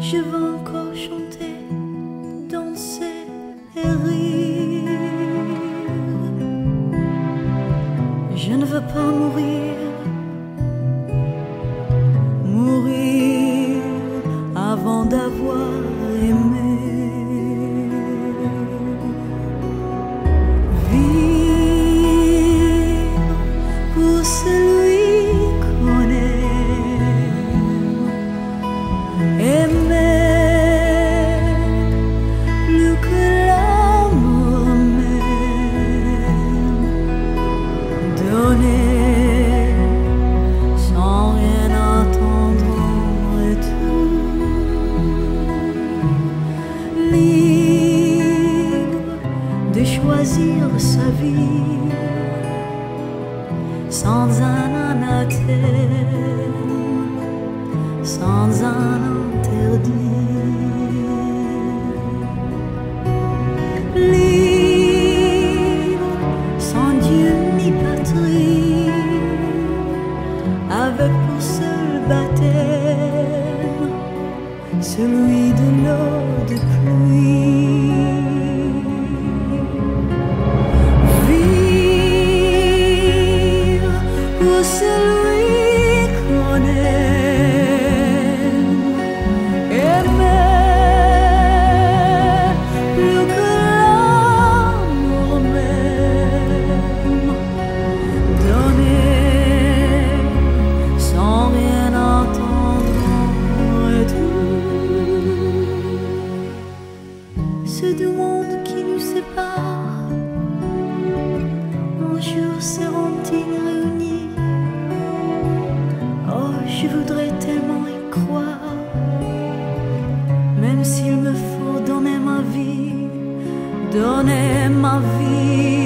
je veux encore chanter, danser et rire. Je ne veux pas mourir, mourir avant d'avoir aimé. Vivre pour celui qu'on aime, aimer plus que l'amour même, donner sans rien attendre en retour, libre de choisir sa vie sans un anathème, sans un interdit, libre sans Dieu ni patrie, avec pour seul baptême celui de l'eau de pluie. Vivre pour celui qu'on aime, aimer plus que l'amour même, donner sans rien attendre en retour. Ce doux monde qui nous sépare, un jour seront-ils réunis? Oh, je voudrais tellement y croire, même s'il me faut donner ma vie, donner ma vie.